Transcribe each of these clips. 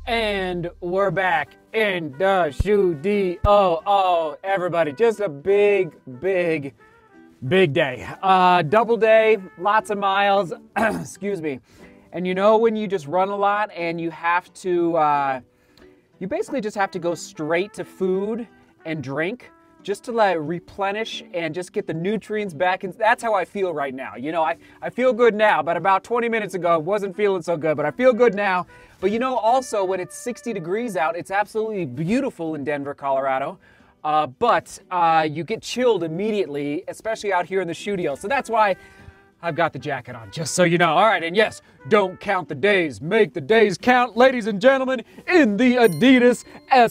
And we're back in the shoe D-O-O. Everybody, just a big day. Double day, lots of miles, excuse me. And you know when you just run a lot and you have to, you basically just have to go straight to food and drink just to replenish and just get the nutrients back. And that's how I feel right now. You know, I feel good now, but about 20 minutes ago, I wasn't feeling so good, but I feel good now. But you know, also when it's 60 degrees out, it's absolutely beautiful in Denver, Colorado. But you get chilled immediately, especially out here in the studio. So that's why I've got the jacket on, just so you know. All right, and yes, don't count the days, make the days count, ladies and gentlemen, in the Adidas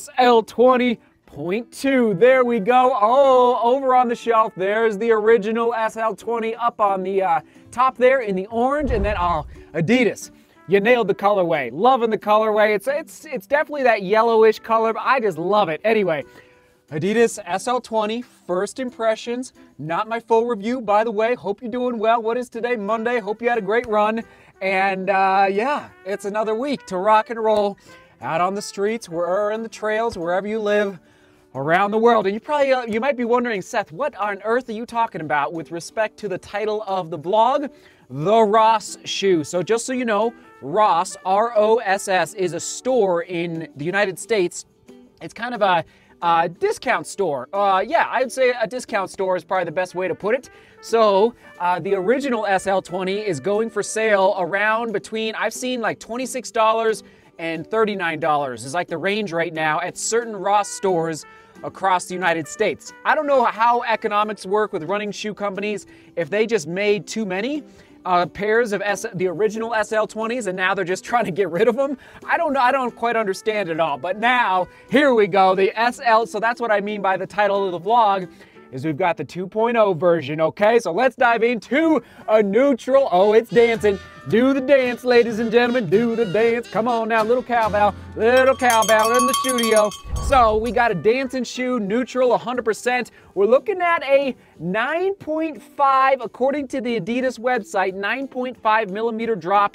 SL20.2. There we go. Oh, over on the shelf, there's the original SL20 up on the top there in the orange, and then, oh, Adidas. You nailed the colorway. Loving the colorway. It's definitely that yellowish color, but I just love it. Anyway, Adidas SL20, first impressions. Not my full review, by the way. Hope you're doing well. What is today? Monday. Hope you had a great run. And yeah, it's another week to rock and roll out on the streets, or in the trails, wherever you live around the world. And you might be wondering, Seth, what on earth are you talking about with respect to the title of the vlog? The Ross Shoe. So just so you know, Ross, R-O-S-S, is a store in the United States. It's kind of a discount store. Yeah, I'd say a discount store is probably the best way to put it. So the original SL20 is going for sale around between, I've seen like $26 and $39 is like the range right now at certain Ross stores across the United States. I don't know how economics work with running shoe companies, if they just made too many pairs of the original SL20s and now they're just trying to get rid of them. I don't know, I don't quite understand it all, but now, here we go, the SL, so that's what I mean by the title of the vlog, is we've got the 2.0 version, okay? So let's dive into a neutral, oh, it's dancing. Do the dance, ladies and gentlemen, do the dance. Come on now, little cowbell in the studio. So we got a dancing shoe, neutral, 100%. We're looking at a 9.5, according to the Adidas website, 9.5 millimeter drop,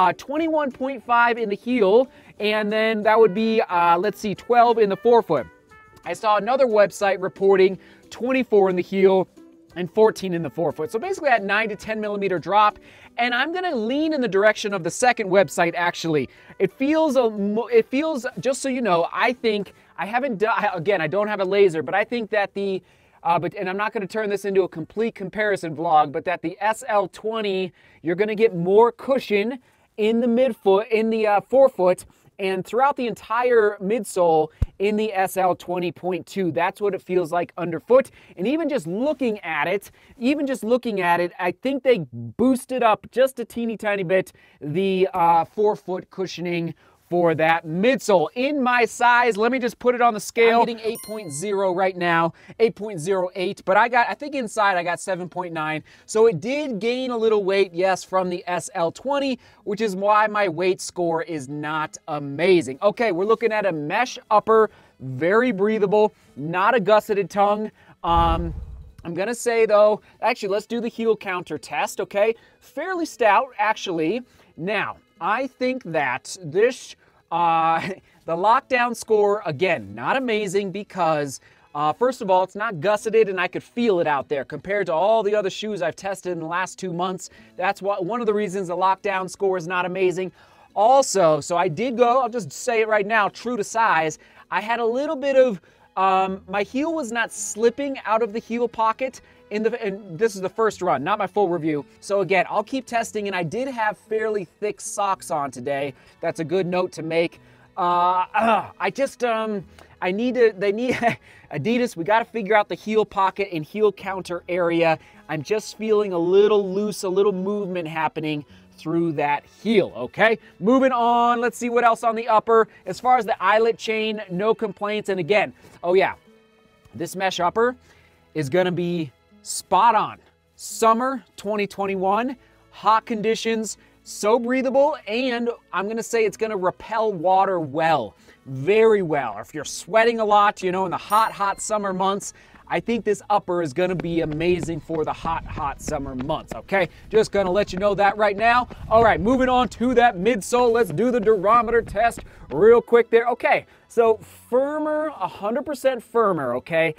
21.5 in the heel, and then that would be, let's see, 12 in the forefoot. I saw another website reporting 24 in the heel and 14 in the forefoot. So basically that 9 to 10 millimeter drop. And I'm gonna lean in the direction of the second website actually. It feels, just so you know, I think, I haven't done, again, I don't have a laser, but I think that and I'm not gonna turn this into a complete comparison vlog, but that the SL20, you're gonna get more cushion in the midfoot, in the forefoot, and throughout the entire midsole in the SL20.2. That's what it feels like underfoot. And even just looking at it, I think they boosted up just a teeny tiny bit the forefoot cushioning for that midsole. In my size, let me just put it on the scale. I'm getting 8.0 right now, 8.08, but I think inside I got 7.9. So it did gain a little weight, yes, from the SL20, which is why my weight score is not amazing. Okay, we're looking at a mesh upper, very breathable, not a gusseted tongue. I'm gonna say though, actually let's do the heel counter test, okay? Fairly stout, actually. Now, I think that this, the lockdown score, again, not amazing because, first of all, it's not gusseted and I could feel it out there compared to all the other shoes I've tested in the last 2 months. That's one of the reasons the lockdown score is not amazing. Also, so I did go, I'll just say it right now, true to size, I had a little bit of, my heel was not slipping out of the heel pocket, and this is the first run, not my full review. So again, I'll keep testing, and I did have fairly thick socks on today. That's a good note to make. Adidas, we gotta figure out the heel pocket and heel counter area. I'm just feeling a little loose, a little movement happening through that heel, okay? Moving on, let's see what else on the upper. As far as the eyelet chain, no complaints. And again, oh yeah, this mesh upper is gonna be spot on. Summer 2021, hot conditions, so breathable, and I'm gonna say it's gonna repel water well, very well. If you're sweating a lot, you know, in the hot summer months, I think this upper is gonna be amazing for the hot, hot summer months, okay? Just gonna let you know that right now. All right, moving on to that midsole. Let's do the durometer test real quick there. Okay, so firmer, 100% firmer, okay?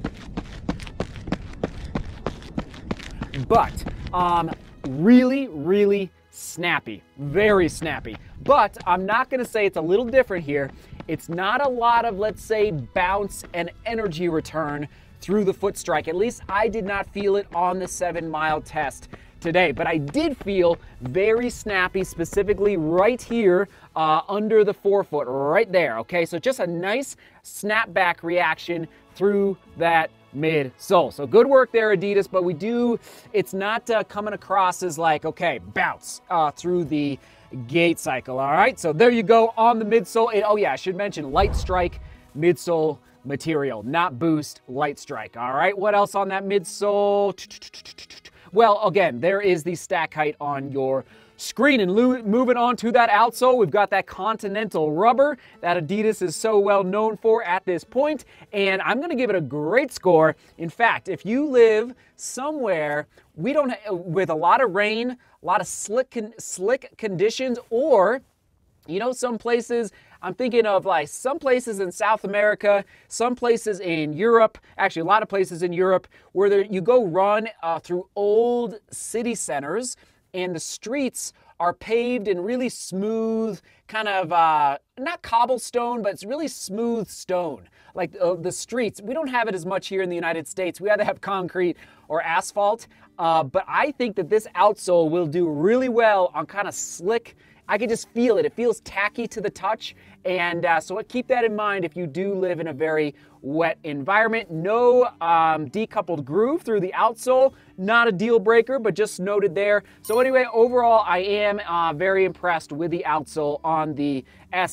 But really, really snappy, very snappy. But I'm not gonna say it's a little different here. It's not a lot of, let's say, bounce and energy return through the foot strike. At least I did not feel it on the 7-mile test today, but I did feel very snappy, specifically right here under the forefoot, right there, okay? So just a nice snapback reaction through that midsole. So good work there, Adidas, but it's not coming across as like, okay, bounce through the gait cycle, all right? So there you go on the midsole. Oh yeah, I should mention light strike midsole material, not boost, light strike, all right? What else on that midsole? Well, again, there is the stack height on your screen. And moving on to that outsole, we've got that Continental rubber that Adidas is so well known for at this point, and I'm gonna give it a great score. In fact, if you live somewhere with a lot of rain, a lot of slick conditions, or some places, I'm thinking of like some places in South America, some places in Europe, actually a lot of places in Europe, where you go run through old city centers, and the streets are paved in really smooth, kind of, not cobblestone, but it's really smooth stone. Like the streets, we don't have it as much here in the United States. We either have concrete or asphalt, but I think that this outsole will do really well on kind of slick. I can just feel it. It feels tacky to the touch, and so keep that in mind if you do live in a very wet environment. No decoupled groove through the outsole, not a deal breaker, but just noted there. So anyway, overall, I am very impressed with the outsole on the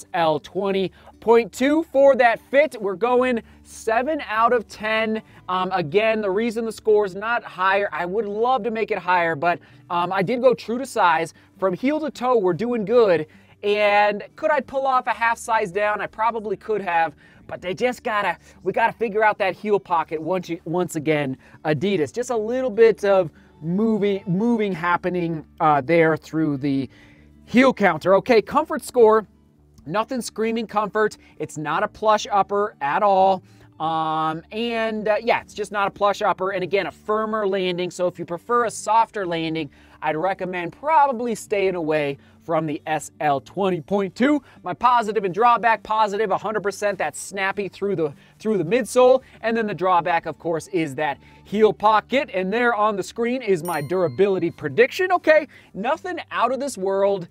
SL20.2 for that fit. We're going 7 out of 10. Again, the reason the score is not higher, I would love to make it higher, but I did go true to size. From heel to toe, we're doing good. And could I pull off a half size down? I probably could have, but we gotta figure out that heel pocket once again, Adidas. Just a little bit of moving happening there through the heel counter. Okay, comfort score, nothing screaming comfort. It's not a plush upper at all. Yeah, it's just not a plush upper, and again, a firmer landing. So if you prefer a softer landing, I'd recommend probably staying away from the SL20.2. My positive and drawback: positive, 100%, that's snappy through the midsole, and then the drawback, of course, is that heel pocket. And there on the screen is my durability prediction. Okay, nothing out of this world.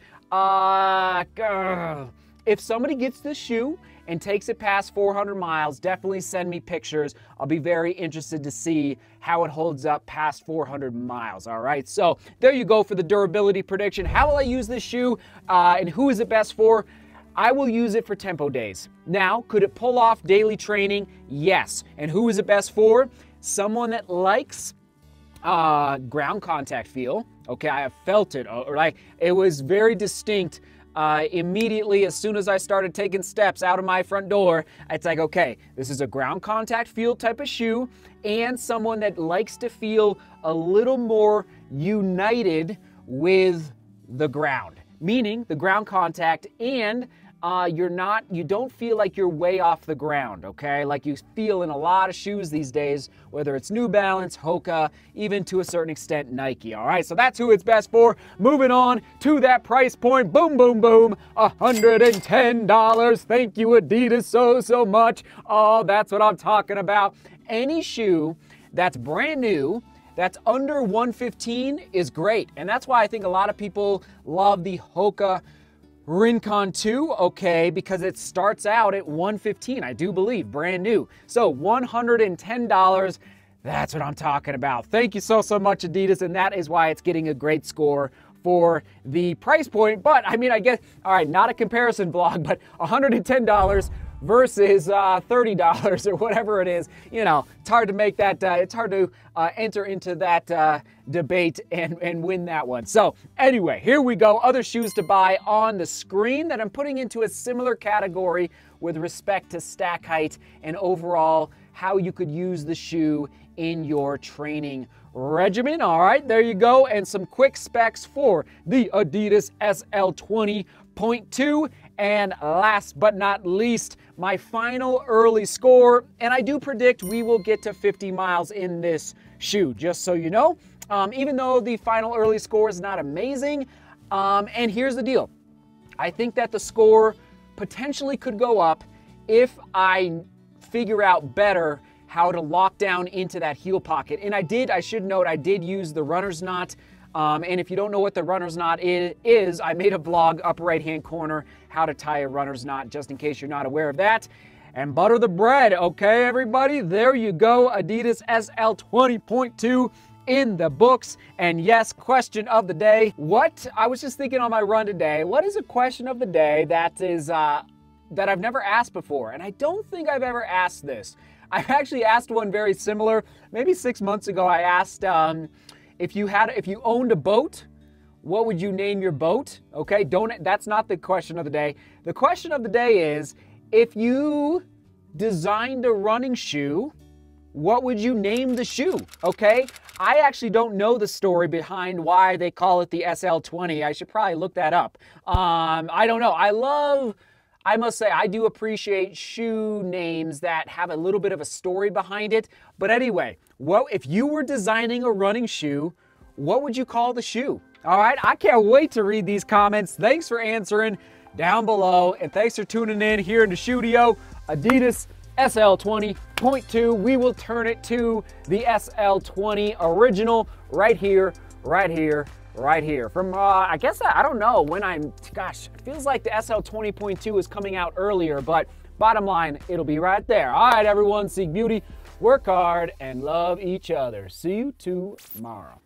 If somebody gets this shoe and takes it past 400 miles, definitely send me pictures. I'll be very interested to see how it holds up past 400 miles, all right? So there you go for the durability prediction. How will I use this shoe and who is it best for? I will use it for tempo days. Now, could it pull off daily training? Yes. And who is it best for? Someone that likes ground contact feel. Okay, I have felt it, right? It was very distinct. Immediately, as soon as I started taking steps out of my front door, it's like, okay, this is a ground contact feel type of shoe, and someone that likes to feel a little more united with the ground, meaning the ground contact, and you don't feel like you're way off the ground, okay? Like you feel in a lot of shoes these days, whether it's New Balance, Hoka, even to a certain extent Nike, all right? So that's who it's best for. Moving on to that price point, boom, boom, boom, $110. Thank you, Adidas, so much. Oh, that's what I'm talking about. Any shoe that's brand new, that's under $115 is great. And that's why I think a lot of people love the Hoka Rincon 2, okay, because it starts out at $115, I do believe, brand new. So $110, that's what I'm talking about. Thank you so much, Adidas, and that is why it's getting a great score for the price point. But, I mean, I guess, all right, not a comparison vlog, but $110 versus $30 or whatever it is. It's hard to make that, it's hard to enter into that debate and win that one. So anyway, here we go. Other shoes to buy on the screen that I'm putting into a similar category with respect to stack height and overall how you could use the shoe in your training regimen. All right, there you go. And some quick specs for the Adidas SL20.2. And last but not least, my final early score. And I do predict we will get to 50 miles in this shoe, just so you know. Even though the final early score is not amazing. And here's the deal. I think that the score potentially could go up if I figure out better how to lock down into that heel pocket. And I should note, I did use the runner's knot. And if you don't know what the runner's knot is, I made a vlog, upper right-hand corner, how to tie a runner's knot, just in case you're not aware of that. And butter the bread, okay, everybody? There you go, Adidas SL20.2 in the books. And yes, question of the day. I was just thinking on my run today, what is a question of the day that is, that I've never asked before? And I don't think I've ever asked this. I've actually asked one very similar. Maybe 6 months ago, I asked, if you owned a boat, what would you name your boat? Okay, that's not the question of the day. The question of the day is, if you designed a running shoe, what would you name the shoe? Okay, I actually don't know the story behind why they call it the SL20. I should probably look that up. I don't know. I must say, I do appreciate shoe names that have a little bit of a story behind it. But anyway, if you were designing a running shoe, what would you call the shoe? All right, I can't wait to read these comments. Thanks for answering down below, and thanks for tuning in here in the studio. Adidas SL20.2. We will turn it to the SL20 original right here, right here, right here. From, I guess, I don't know when gosh, it feels like the SL20.2 is coming out earlier, but bottom line, it'll be right there. All right, everyone, seek beauty, work hard, and love each other. See you tomorrow.